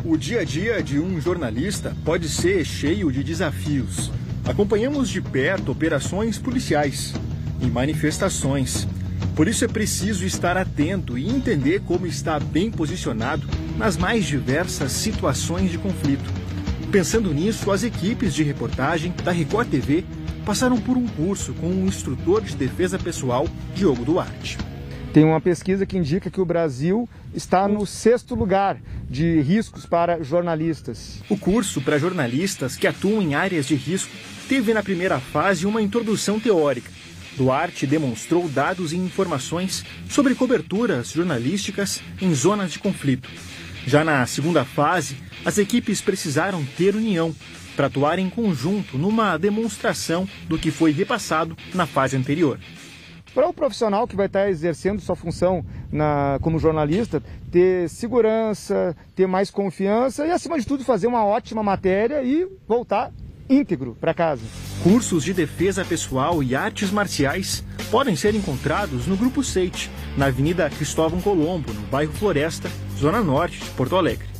O dia a dia de um jornalista pode ser cheio de desafios. Acompanhamos de perto operações policiais e manifestações. Por isso é preciso estar atento e entender como está bem posicionado nas mais diversas situações de conflito. Pensando nisso, as equipes de reportagem da Record TV passaram por um curso com o instrutor de defesa pessoal, Diogo Duarte. Tem uma pesquisa que indica que o Brasil está no 6º lugar de riscos para jornalistas. O curso para jornalistas que atuam em áreas de risco teve na primeira fase uma introdução teórica. Duarte demonstrou dados e informações sobre coberturas jornalísticas em zonas de conflito. Já na segunda fase, as equipes precisaram ter união para atuar em conjunto numa demonstração do que foi repassado na fase anterior. Para o profissional que vai estar exercendo sua função como jornalista, ter segurança, ter mais confiança e, acima de tudo, fazer uma ótima matéria e voltar íntegro para casa. Cursos de defesa pessoal e artes marciais podem ser encontrados no Grupo Seit, na Avenida Cristóvão Colombo, no bairro Floresta, Zona Norte de Porto Alegre.